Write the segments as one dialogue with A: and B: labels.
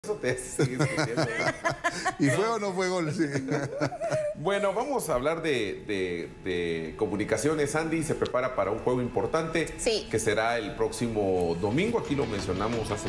A: Eso te hace seguir discutiendo.
B: ¿Y fue o no fue gol? Sí.
A: Bueno, vamos a hablar de comunicaciones. Andy se prepara para un juego importante,
C: sí,
A: que será el próximo domingo. Aquí lo mencionamos hace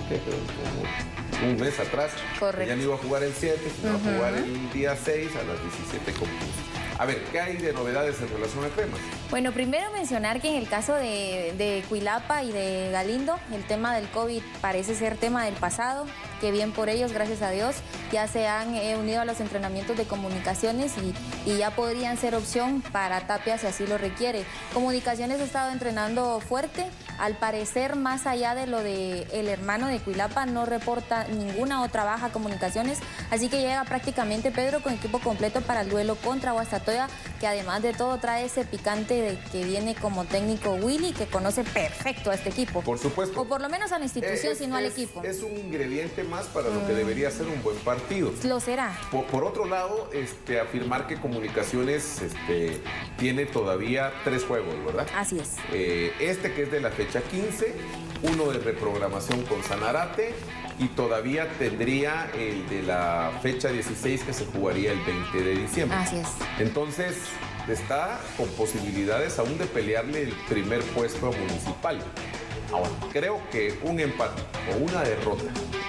A: como un mes atrás.
C: Correcto.
A: Ya no iba a jugar el 7, sino a jugar el día 6 a las 17:15. A ver, ¿qué hay de novedades en relación a Cremas?
C: Bueno, primero mencionar que en el caso de Cuilapa y de Galindo, el tema del COVID parece ser tema del pasado, que bien por ellos, gracias a Dios, ya se han unido a los entrenamientos de comunicaciones y ya podrían ser opción para Tapia si así lo requiere. Comunicaciones ha estado entrenando fuerte, al parecer más allá de lo del hermano de Cuilapa no reporta ninguna otra baja Comunicaciones, así que llega prácticamente Pedro con equipo completo para el duelo contra Guastatoya, que además de todo trae ese picante de que viene como técnico Willy, que conoce perfecto a este equipo.
A: Por supuesto.
C: O por lo menos a la institución, sino al equipo.
A: Es un ingrediente más para lo que debería ser un buen partido.
C: Lo será.
A: Por otro lado, afirmar que Comunicaciones tiene todavía 3 juegos, ¿verdad?
C: Así es.
A: Que es de la fecha 15, uno de reprogramación con Sanarate y todavía tendría el de la fecha 16 que se jugaría el 20 de diciembre.
C: Así es.
A: Entonces, está con posibilidades aún de pelearle el primer puesto a Municipal. Ahora, creo que un empate o una derrota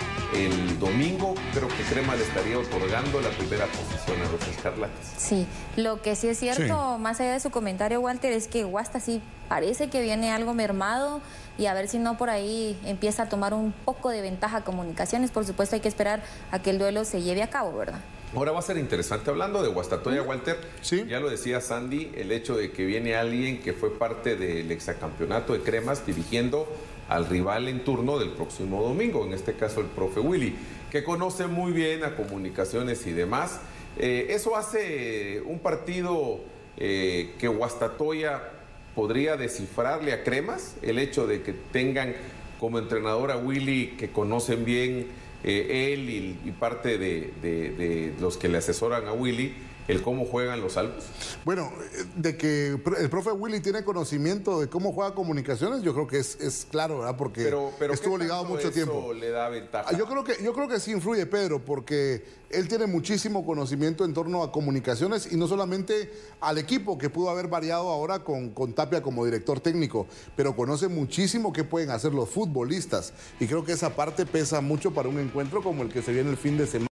A: el domingo, creo que Crema le estaría otorgando la primera posición a los Escarlatas.
C: Sí, lo que sí es cierto, más allá de su comentario, Walter, es que Guasta sí parece que viene algo mermado y a ver si no por ahí empieza a tomar un poco de ventaja Comunicaciones. Por supuesto hay que esperar a que el duelo se lleve a cabo, ¿verdad?
A: Ahora va a ser interesante, hablando de Guastatoya, Walter,
B: ¿sí?
A: Ya lo decía Sandy, el hecho de que viene alguien que fue parte del exacampeonato de Cremas dirigiendo al rival en turno del próximo domingo, en este caso el profe Willy, que conoce muy bien a Comunicaciones y demás. Eso hace un partido que Guastatoya podría descifrarle a Cremas, el hecho de que tengan como entrenador a Willy, que conocen bien él y parte de los que le asesoran a Willy, el cómo juegan los Albos.
B: Bueno, de que el profe Willy tiene conocimiento de cómo juega Comunicaciones, yo creo que es claro, ¿verdad? Porque
A: pero
B: estuvo ligado mucho tiempo.
A: ¿Le da ventaja?
B: Yo creo que sí influye, Pedro, porque él tiene muchísimo conocimiento en torno a Comunicaciones y no solamente al equipo, que pudo haber variado ahora con Tapia como director técnico, pero conoce muchísimo qué pueden hacer los futbolistas y creo que esa parte pesa mucho para un encuentro como el que se viene el fin de semana.